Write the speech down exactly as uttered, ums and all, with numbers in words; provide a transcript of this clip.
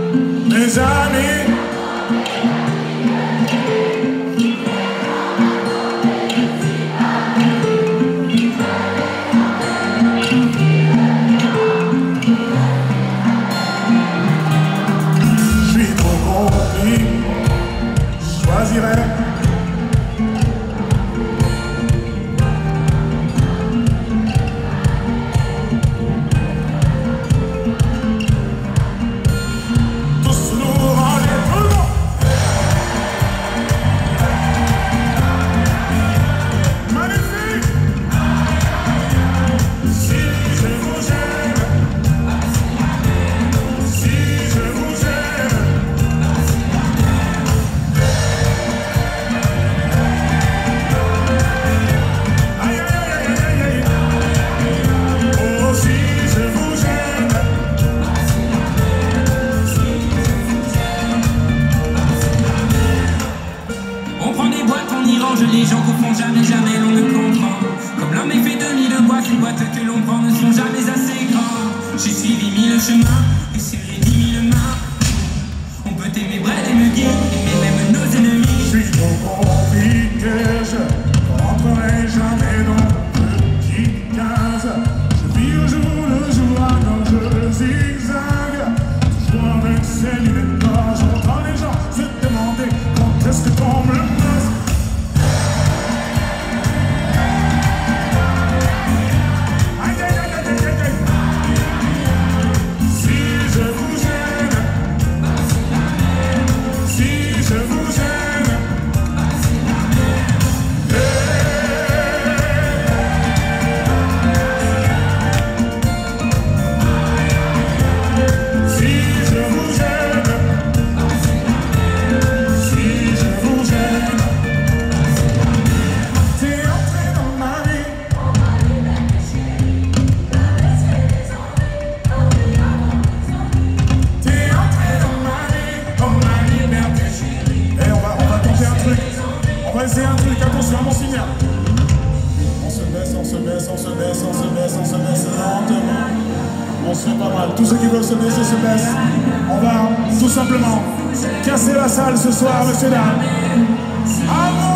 mes amis. Je suis trop compris, je choisirai. Les gens confondent jamais, jamais l'on ne comprend. Comme l'homme est fait de mille boîtes, les boîtes que l'on prend ne sont jamais assez grandes. J'ai suivi mille chemins et serré dix mille mains. On peut aimer Brel et Muguet, aimer même nos ennemis. Je suis trop compliqué, je rentrerai jamais dans le petit quinze. Je vis au jour le jour quand je zigzague. Toujours avec ces lunettes d'or, j'entends les gens se demander quand est-ce que tombe le masque. C'est un truc, attention à mon signal. On se baisse, on se baisse, on se baisse, on se baisse, on se baisse lentement. On se fait pas mal. Tous ceux qui veulent se baisser se baissent. On va tout simplement casser la salle ce soir, messieurs dames.